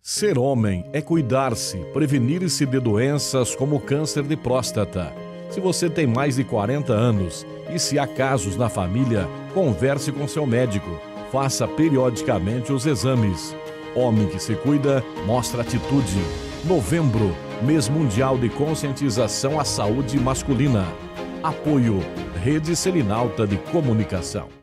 Ser homem é cuidar-se, prevenir-se de doenças como câncer de próstata. Se você tem mais de 40 anos e se há casos na família, converse com seu médico. Faça periodicamente os exames. Homem que se cuida, mostra atitude. Novembro, mês mundial de conscientização à saúde masculina. Apoio, Rede Selinalta de Comunicação.